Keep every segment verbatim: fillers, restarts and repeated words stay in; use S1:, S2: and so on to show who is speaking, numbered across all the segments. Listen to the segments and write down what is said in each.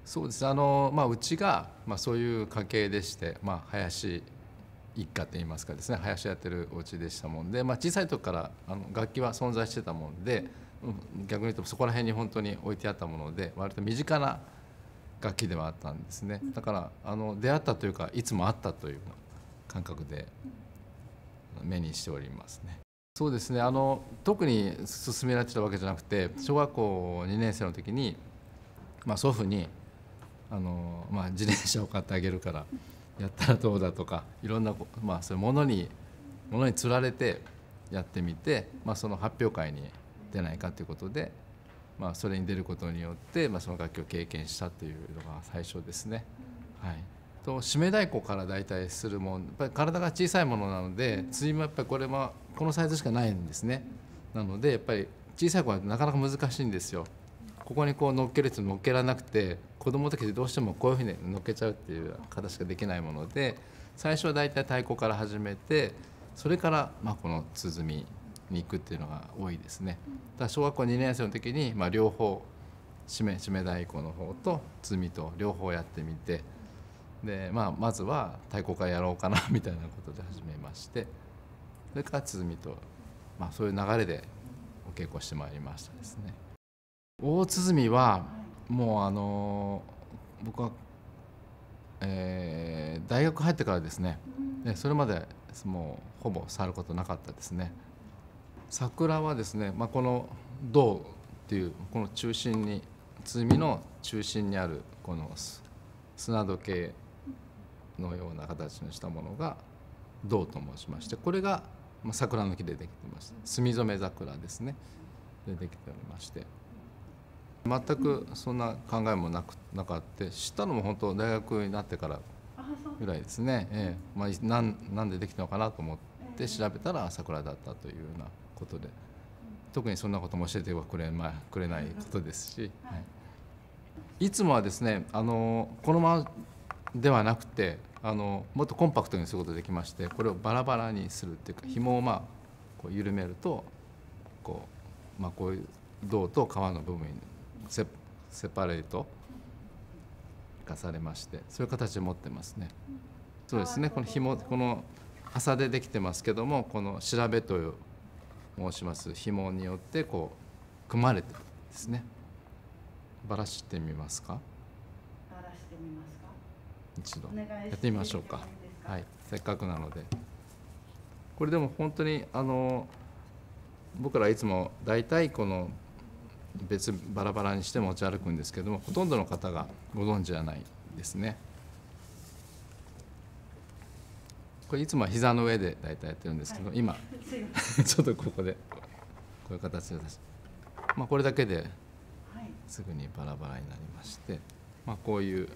S1: そうですね、あの、まあ、うちが、まあ、そういう家系でして、まあ、林一家といいますかですね、林やってるお家でしたもんで、まあ、小さい時からあの楽器は存在してたもんで、うん、逆に言うとそこら辺に本当に置いてあったもので割と身近な楽器ではあったんですね。だからあの出会ったというかいつもあったという感覚で目にしておりますね。そうですね、あの特に勧められてたわけじゃなくて、小学校にねん生の時に、まあ、祖父にあの、まあ、自転車を買ってあげるからやったらどうだとか、いろんな、まあ、そういうものにものにつられてやってみて、まあ、その発表会に出ないかということで、まあ、それに出ることによって、まあ、その楽器を経験したというのが最初ですね。はい、と締め太鼓から大体するもん、やっぱり体が小さいものなので、辻もやっぱりこれはこのサイズしかないんですね。なのでやっぱり小さい子はなかなか難しいんですよ。ここにこう乗っけるやつ乗っけられなくて、子供の時でどうしてもこういうふうに乗っけちゃうっていう形ができないもので、最初は大体太鼓から始めて、それからまあこの鼓に行くっていうのが多いですね。だから小学校にねん生の時にまあ両方締め締め太鼓の方と鼓と両方やってみて、で、まあ、まずは太鼓からやろうかなみたいなことで始めまして、それから鼓と、まあ、そういう流れでお稽古してまいりましたですね。大鼓はもうあの僕は、えー、大学入ってからですね、でそれまでもうほぼ触ることなかったですね。桜はですね、まあ、この銅っていうこの中心に鼓の中心にあるこの砂時計のような形にしたものが銅と申しまして、これが桜の木でできています。墨染め桜ですねでできておりまして、全くそんな考えもなくなかった知ったのも本当大学になってからぐらいですね。ええ、まあ、なんなんでできたのかなと思って調べたら桜だったというようなことで、特にそんなことも教えてはくれ、まあ、くれないことですし、はい、いつもはですね、あのこのままではなくて、あのもっとコンパクトにすることができまして、これをバラバラにするっていうか、紐をまあこう緩めるとこう、まあ、こういう銅と皮の部分にセ, セパレート化されまして、そういう形で持ってますね。そうですね、この紐、この麻でできてますけども、この調べと申します紐によってこう組まれてるんですね。ばらしてみますか。
S2: ばらしてみますか。
S1: 一度やってみましょうか。はい、せっかくなので。これでも本当にあの僕らいつも大体この別バラバラにして持ち歩くんですけども、ほとんどの方がご存知じゃないですね。これいつもは膝の上で大体やってるんですけど、はい、今ちょっとここでこういう形で、まあ、これだけですぐにバラバラになりまして、まあ、こういうふう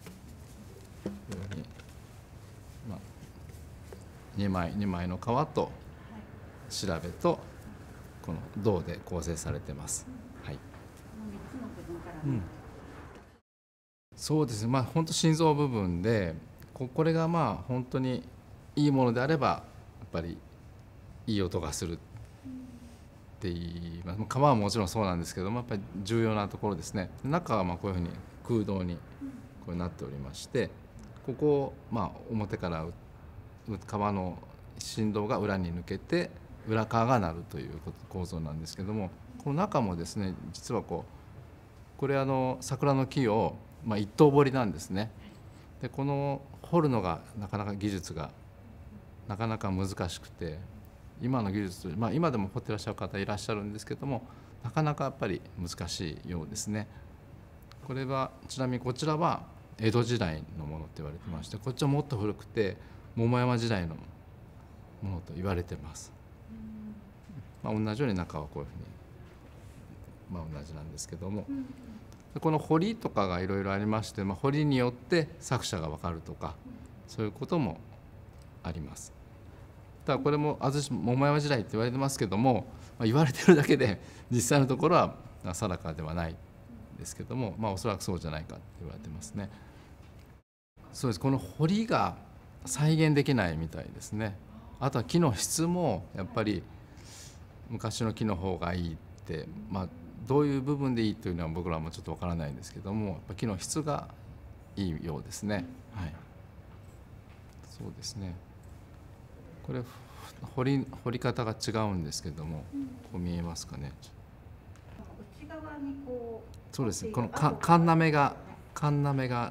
S1: に、まあ、にまいにまいの皮と調べとこの銅で構成されてます。はい。うん、そうですね、まあ本当心臓部分で、ここれがまあ本当にいいものであればやっぱりいい音がするって言います。皮はもちろんそうなんですけども、やっぱり重要なところですね。中はまあこういうふうに空洞にこうなっておりまして、ここをまあ表から皮の振動が裏に抜けて裏側が鳴るという構造なんですけども、この中もですね、実はこうこれあの桜の木を、まあ、一刀彫りなんですね。でこの彫るのがなかなか技術がなかなか難しくて、今の技術、まあ、今でも彫ってらっしゃる方いらっしゃるんですけども、なかなかやっぱり難しいようですね。これはちなみにこちらは江戸時代のものと言われてまして、こっちはもっと古くて桃山時代のものと言われてます。まあ、同じように中はこういうふうに、まあ、同じなんですけども、この彫りとかがいろいろありまして、まあ、彫りによって作者が分かるとかそういうこともあります。ただこれも安土桃山時代って言われてますけども、まあ、言われてるだけで実際のところは定かではないですけども、まあ、おそらくそうじゃないかって言われてますね。そうです、この彫りが再現できないみたいですね。あとは木の質もやっぱり昔の木の方がいいって、まあ、 どういう部分でいいというのは僕らもちょっとわからないんですけども、やっぱ木の質がいいようですね。はい、そうですね。これ掘り掘り方が違うんですけども、こう見えますかね。
S2: 内側にこう、
S1: そうですね。このかかんなめがかんなめが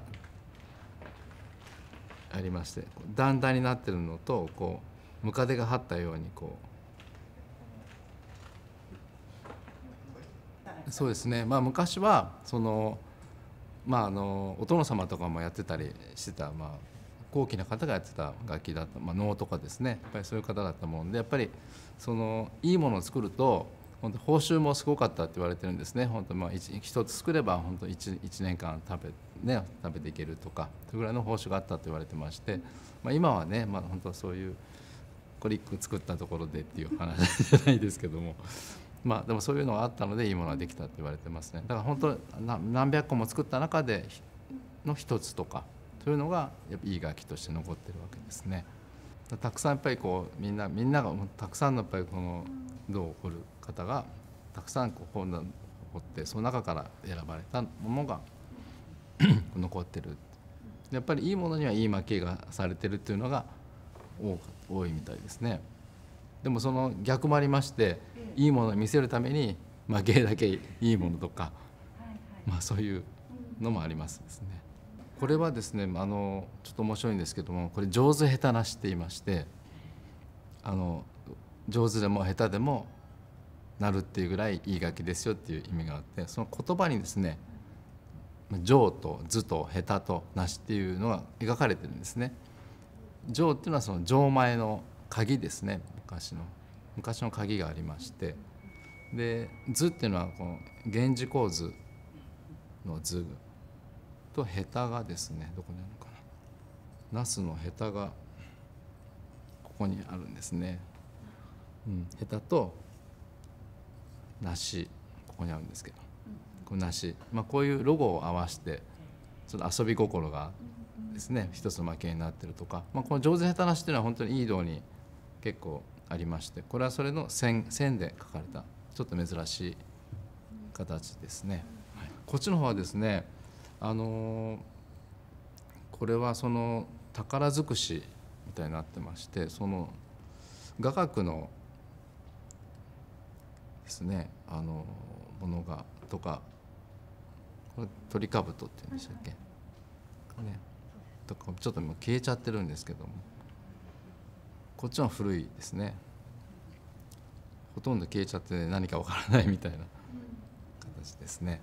S1: ありまして、段々になってるのと、こうムカデが張ったようにこう。そうですね。まあ昔はそのまああのお殿様とかもやってたりしてた、まあ高貴な方がやってた楽器だった、まあ、能とかですね、やっぱりそういう方だったもんで、やっぱりそのいいものを作ると本当報酬もすごかったって言われてるんですね。本当まあ一つ作れば本当 1, 1年間食べ、ね、食べていけるとか、それぐらいの報酬があったと言われてまして、まあ、今はね、まあ、本当そういうこれいっこ作ったところでっていう話じゃないですけども、まあでもそういうのがあったのでいいものができたと言われてますね。だから本当何百個も作った中での一つとか、そういうのがやっぱいい楽器として残ってるわけですね。たくさんやっぱりこうみんなみんながたくさんのやっぱりこの銅を掘る方がたくさんこう掘ってその中から選ばれたものが残ってる。やっぱりいいものにはいい蒔絵がされてるっていうのが多いみたいですね。でもその逆もありまして、いいものを見せるために蒔絵だけいいものとか、まあそういうのもありますですね。これはですね、あのちょっと面白いんですけども、これ上手下手なしって言いまして、あの上手でも下手でもなるっていうぐらいいい楽器ですよっていう意味があって、その言葉にですね、上と図と下手となしっていうのが描かれてるんですね。上っていうのはその錠前の鍵ですね。昔の昔の鍵がありまして、で図っていうのはこの源氏構図の図と下手がですね、どこにあるのかな、ナスの下手がここにあるんですね。うん、下手と梨ここにあるんですけど、この梨、まあ、こういうロゴを合わせてちょっと遊び心がですね一つの蒔絵になってるとか、まあ、この上手下手なしというのは本当にいい銅に結構ありまして、これはそれの線線で描かれたちょっと珍しい形ですね。はい、こっちの方はですね、あのこれはその宝尽くしみたいになってまして、その雅楽のですね、あのものがとか、これ鳥兜っていうんでしたっけ、ね、とかちょっともう消えちゃってるんですけども、こっちは古いですね。ほとんど消えちゃって何かわからないみたいな形ですね。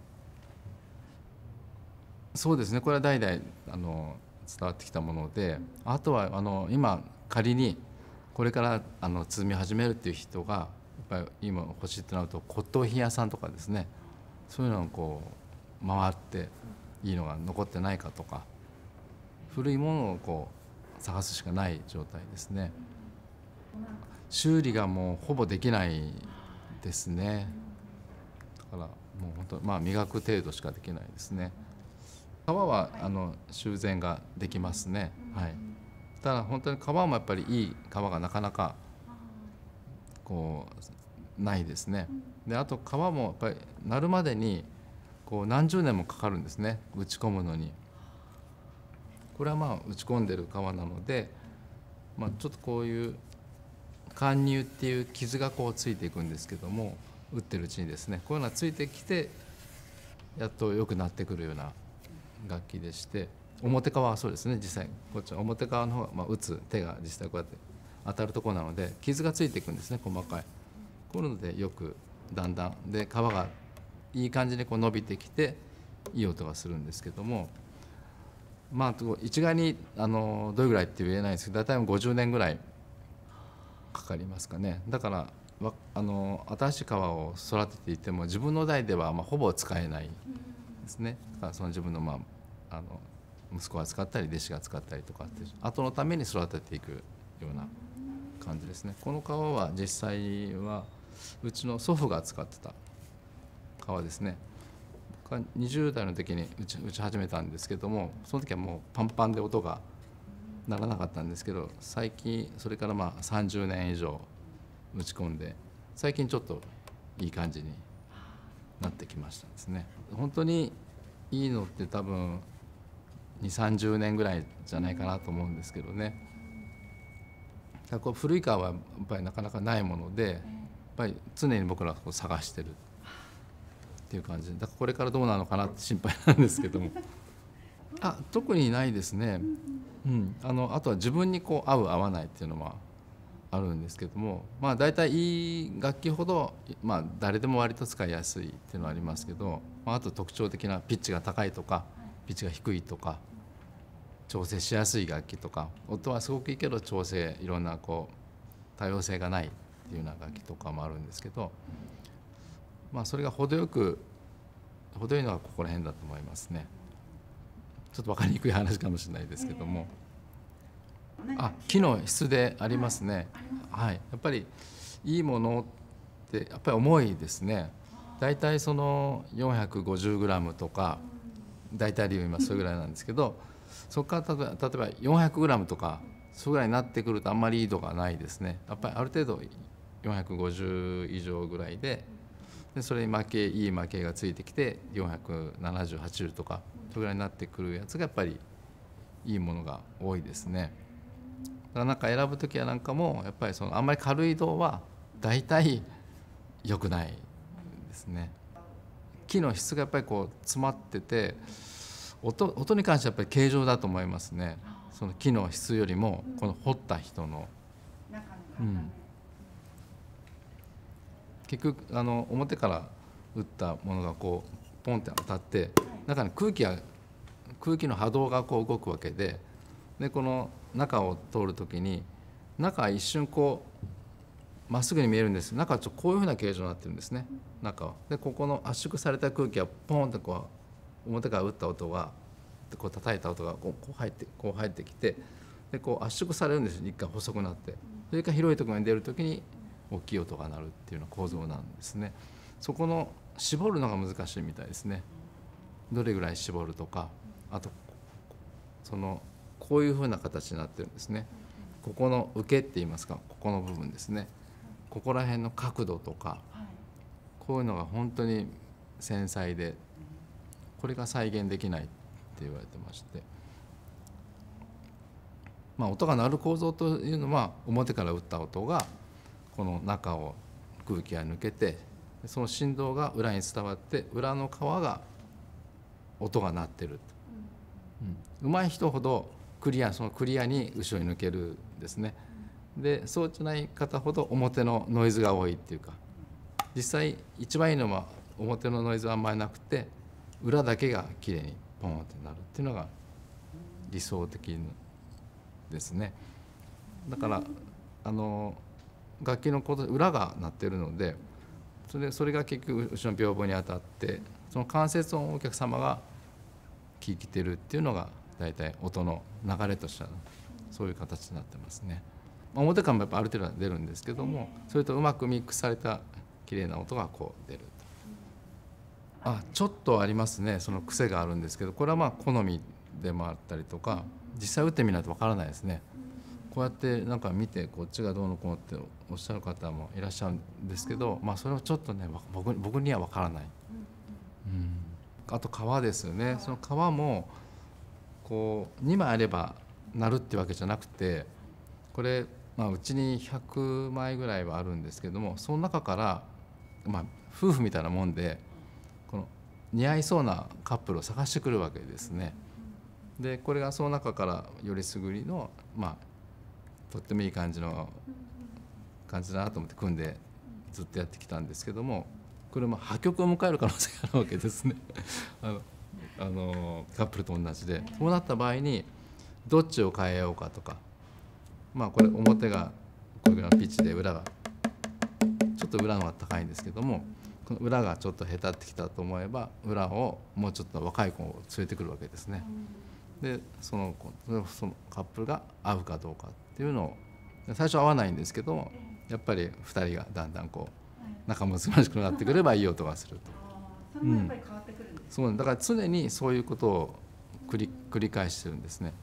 S1: そうですね、これは代々あの伝わってきたもので、あとはあの今仮にこれからあの積み始めるっていう人がやっぱり今欲しいとなると、骨董品屋さんとかですね、そういうのをこう回っていいのが残ってないかとか、古いものをこう探すしかない状態ですね。修理がもうほぼできないですね。だからもう本当まあ磨く程度しかできないですね。革はあの修繕ができますね。はい。ただ本当に革もやっぱりいい革がなかなかこうないですね。であと革もやっぱりなるまでにこう何十年もかかるんですね、打ち込むのに。これはまあ打ち込んでる革なので、まあ、ちょっとこういう貫入っていう傷がこうついていくんですけども、打ってるうちにですねこういうのがついてきてやっと良くなってくるような楽器でして、表側はそうですね、実際こっちは表側の方が、まあ、打つ手が実際こうやって当たるところなので傷がついていくんですね、細かい。こういうのでよくだんだんで皮がいい感じにこう伸びてきていい音がするんですけども、まあ一概にあのどれぐらいって言えないんですけど、大体ごじゅうねんぐらいかかりますかね。だからあの新しい革を育てていても自分の代ではまあほぼ使えないですね。だからその自分のまああの息子が使ったり弟子が使ったりとかって後のために育てていくような感じですね。この革は実際はうちの祖父が使ってた革ですね。にじゅう代の時に打ち、打ち始めたんですけども、その時はもうパンパンで音が鳴らなかったんですけど、最近それからまあさんじゅうねん以上打ち込んで、最近ちょっといい感じになってきましたですね。本当にいいのって多分にじゅう、さんじゅうねんぐらいじゃないかなと思うんですけどね。だからこう古い革はやっぱりなかなかないもので、やっぱり常に僕らはこう探してるっていう感じで、だからこれからどうなのかなって心配なんですけどもあ、特にないですね。うん、あのあとは自分にこう合う合わないっていうのもあるんですけども、まあ大体いい楽器ほど、まあ、誰でも割と使いやすいっていうのはありますけど、まあ、あと特徴的なピッチが高いとかピッチが低いとか調整しやすい楽器とか、音はすごくいいけど調整いろんなこう多様性がないっていうような楽器とかもあるんですけど、まあそれが程よく程よいのはここら辺だと思いますね。ちょっと分かりにくい話かもしれないですけども、あ、木の質でありますね。はい、やっぱりいいものってやっぱり重いですね。だいたいその よんひゃくごじゅうグラム とか大体で言いますそれぐらいなんですけど、そこから例えば例えば よんひゃくグラム とかそれぐらいになってくるとあんまりいい度がないですね。やっぱりある程度よんひゃくごじゅう以上ぐらいで、でそれに負けいい負けがついてきてよんひゃくななじゅうはちとかそれぐらいになってくるやつがやっぱりいいものが多いですね。だからなんか選ぶ時はなんかもやっぱりそのあんまり軽い銅は大体良くないですね。木の質がやっぱりこう詰まってて、音音に関してはやっぱり形状だと思いますね。その木の質よりもこの彫った人の、うん、結局あの表から打ったものがこうポンって当たって中に空気が空気の波動がこう動くわけで、でこの中を通る時に中は一瞬こうまっすぐに見えるんです。中はちょっとこういうふうな形状になってるんですね。中はでここの圧縮された空気がポンとこう表から打った音がこう叩いた音がこう入ってこう入ってきて、でこう圧縮されるんですよ。一回細くなって、それから広いところに出る時に大きい音が鳴るっていうような構造なんですね。そこの絞るのが難しいみたいですね。どれぐらい絞るとか、あとそのこういうふうな形になってるんですね。ここの受けって言いますか、ここの部分ですね。ここら辺の角度とか、こういうのが本当に繊細で、これが再現できないって言われてまして、まあ音が鳴る構造というのは表から打った音がこの中を空気が抜けて、その振動が裏に伝わって裏の皮が音が鳴ってる。うん、上手い人ほどクリアそのクリアに後ろに抜けるんですね。でそうじゃない方ほど表のノイズが多いっていうか、実際一番いいのは表のノイズはあんまりなくて裏だけがきれいにポンってなるっていうのが理想的ですね。だからあの楽器のこと裏が鳴ってるので、それそれが結局後ろの屏風に当たってその間接音をお客様が聞いてるっていうのが大体音の流れとしてはそういう形になってますね。表からもやっぱある程度は出るんですけども、それとうまくミックスされた綺麗な音がこう出ると。あ、ちょっとありますね。その癖があるんですけど、これはまあ好みでもあったりとか、実際打ってみないとわからないですね。こうやってなんか見てこっちがどうのこうのっておっしゃる方もいらっしゃるんですけど、まあそれはちょっとね僕僕にはわからない。うん、あと皮ですよね。その皮もこうにまいあればなるってわけじゃなくて、これまあうちにひゃくまいぐらいはあるんですけども、その中からまあ夫婦みたいなもんでこの似合いそうなカップルを探してくるわけですね。でこれがその中からよりすぐりのまあとってもいい感じの感じだなと思って組んでずっとやってきたんですけども、これも破局を迎える可能性があるわけですねあのあのカップルと同じで、そうなった場合にどっちを変えようかとか、まあこれ表がこういうぐらいのピッチで裏がちょっと裏の方が高いんですけども、この裏がちょっとへたってきたと思えば裏をもうちょっと若い子を連れてくるわけですね。でそのそのカップルが合うかどうかっていうのを最初は合わないんですけど、やっぱりふたりがだんだんこう仲睦まじくなってくればいい音がすると。
S2: それもやっぱり変わってくるんです、
S1: うん、そうだから常にそういうことを繰り繰り返してるんですね。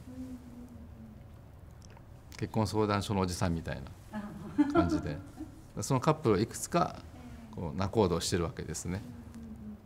S1: 結婚相談所のおじさんみたいな感じでそのカップルをいくつかこう仲人をしてるわけですね。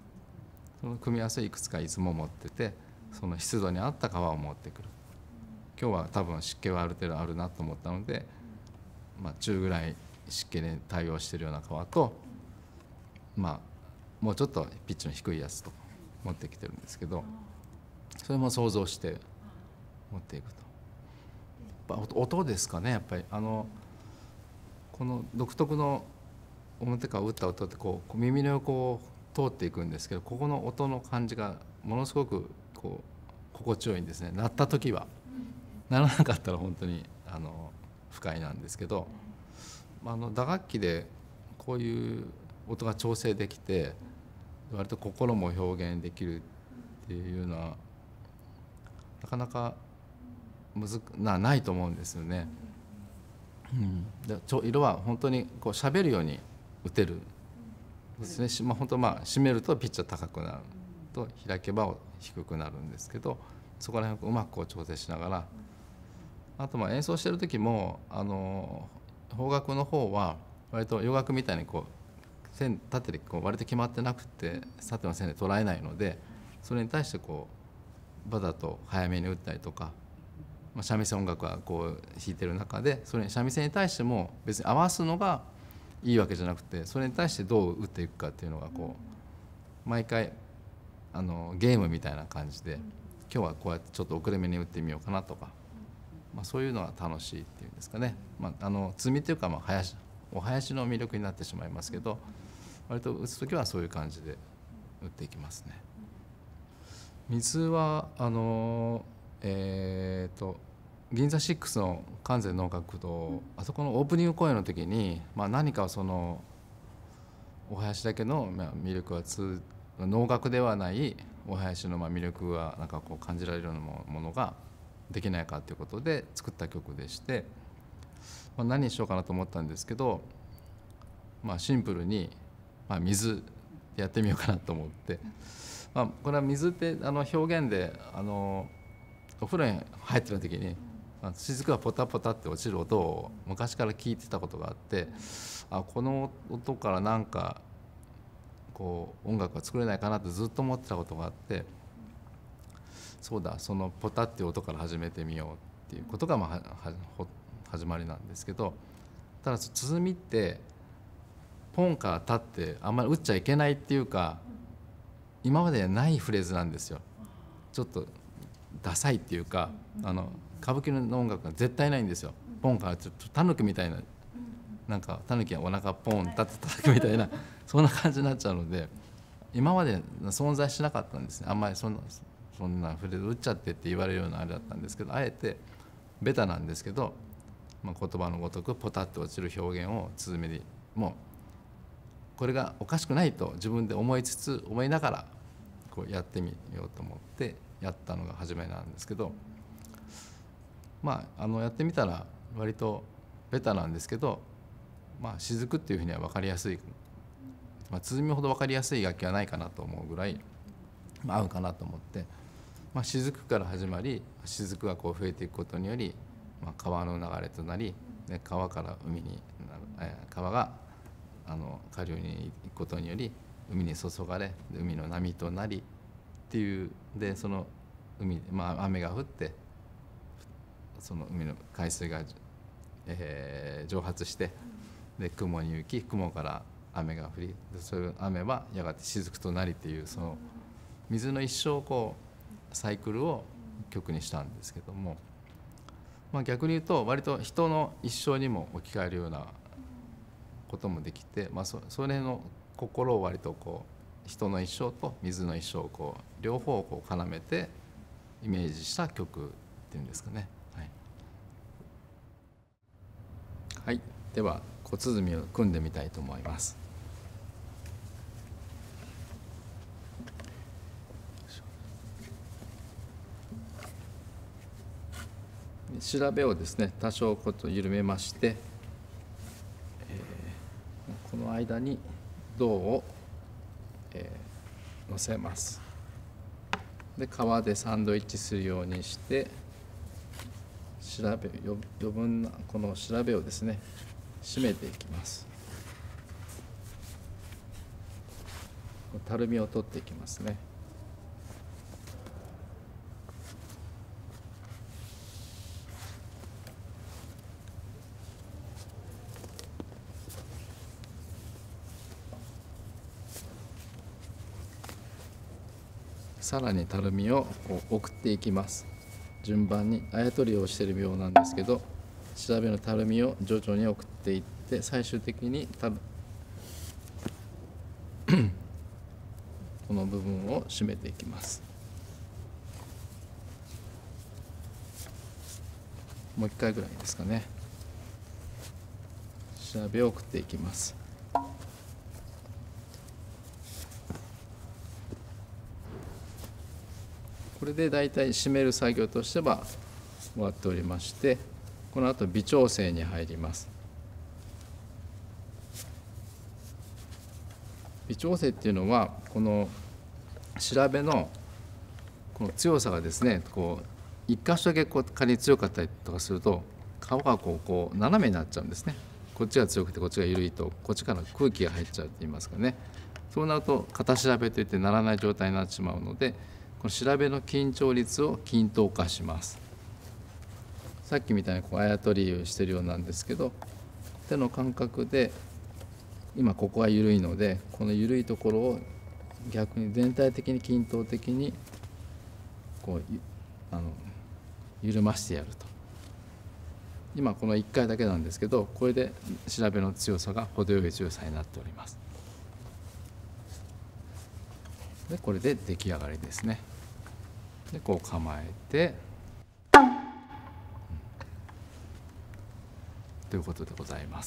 S1: その組み合わせをいくつかいつも持ってて、その湿度に合った皮を持ってくる。今日は多分湿気はある程度あるなと思ったので、まあ、中ぐらい湿気に対応しているような皮と、まあ、もうちょっとピッチの低いやつと持ってきてるんですけど、それも想像して持っていくと。やっぱ音ですかね、やっぱりあのこの独特の表から打った音ってこう耳の横を通っていくんですけど、ここの音の感じがものすごくこう心地よいんですね。鳴った時は。鳴らなかったら本当にあの不快なんですけど、あの打楽器でこういう音が調整できて割と心も表現できるっていうのはなかなかむずなないと思うんですよね。うん、でちょ色は本当にこう喋るように打てるですね。まあ、本当まあ締めるとピッチは高くなると開けば低くなるんですけど、そこら辺をうまくこう調整しながら、あとまあ演奏してる時もあの邦楽の方は割と洋楽みたいにこう線縦でこう割と決まってなくて縦の線で捉えないので、それに対してこうバだと早めに打ったりとか、まあ、三味線音楽はこう弾いてる中でそれに三味線に対しても別に合わすのがいいわけじゃなくて、それに対してどう打っていくかっていうのがこう毎回あのゲームみたいな感じで、今日はこうやってちょっと遅れ目に打ってみようかなとか、まあ、そういうのが楽しいっていうんですかね。まあ、あの積みというかまあ林お囃子の魅力になってしまいますけど、割と打つ時はそういう感じで打っていきますね。水はあのえー、と銀座ろくの関西能楽堂、あそこのオープニング公演の時に、まあ、何かそのお囃子だけの魅力は通能楽ではないお囃子の魅力はなんかこう感じられるようなものができないかということで作った曲でして、まあ、何にしようかなと思ったんですけど、まあ、シンプルに、まあ、水でやってみようかなと思って、まあ、これは水ってあの表現であのお風呂に入ってる時に雫がポタポタって落ちる音を昔から聞いてたことがあって、あこの音からなんかこう音楽が作れないかなってずっと思ってたことがあって、そうだそのポタっていう音から始めてみようっていうことがまあは始まりなんですけど、ただ鼓ってポンから立ってあんまり打っちゃいけないっていうか今までにないフレーズなんですよ。ちょっとダサいっていうか、あの歌舞伎の音楽が絶対ないんですよ。ポンからちょっとタヌキみたいな、なんかタヌキがお腹ポン立って叩くみたいなそんな感じになっちゃうので、今まで存在しなかったんですね。あんまりそんなそんなフレーズ打っちゃってって言われるようなあれだったんですけど、あえてベタなんですけど、まあ、言葉のごとくポタッと落ちる表現を鼓でもうこれがおかしくないと自分で思いつつ思いながらこうやってみようと思ってやったのが初めなんですけど、まああのやってみたら割とベタなんですけど、まあ雫っていうふうには分かりやすい、まあ、鼓ほど分かりやすい楽器はないかなと思うぐらい、まあ、合うかなと思って、まあ、雫から始まり雫がこう増えていくことにより、まあ、川の流れとなり、で川から海になる、えー、川があの下流に行くことにより海に注がれ海の波となりっていうで、その海、まあ、雨が降ってその海の海水が、えー、蒸発してで雲に行き雲から雨が降り、そういう雨はやがて雫となりっていう、その水の一生こうサイクルを曲にしたんですけども、まあ、逆に言うと割と人の一生にも置き換えるようなこともできて、まあ、そ, それの心を割とこう人の一生と水の一生をこう両方をこう絡めてイメージした曲っていうんですかね。はい、はい、では小鼓を組んでみたいと思います。調べをですね多少こと緩めまして、えー、この間に胴を、えー、乗せます。で皮でサンドイッチするようにして調べ余分なこの調べをですね締めていきます。たるみを取っていきますね。 さらにたるみをこう送っていきます。順番にあやとりをしているようなんですけど、調べのたるみを徐々に送っていって最終的にたるこの部分を締めていきます。もう一回ぐらいですかね。調べを送っていきます。これでだいたい締める作業としては終わっておりまして、この後微調整に入ります。微調整っていうのはこの調べのこの強さがですね、こう一箇所だけこう仮に強かったりとかすると皮がこうこう斜めになっちゃうんですね。こっちが強くてこっちが緩いとこっちから空気が入っちゃうといいますかね。そうなると型調べといってならない状態になってしまうので、この調べの緊張率を均等化します。さっきみたいにこうあやとりをしてるようなんですけど、手の感覚で今ここが緩いので、この緩いところを逆に全体的に均等的にこうあの緩ましてやると。今このいっかいだけなんですけど、これで調べの強さが程よい強さになっております。でこれで出来上がりですね。でこう構えて、うん、ということでございます。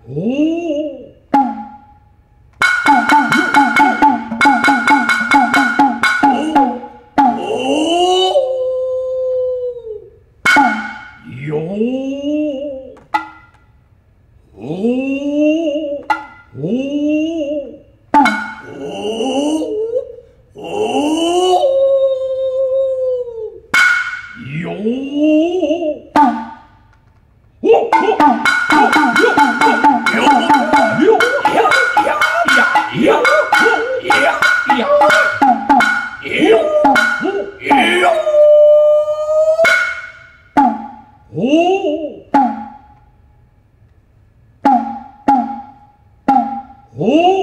S3: お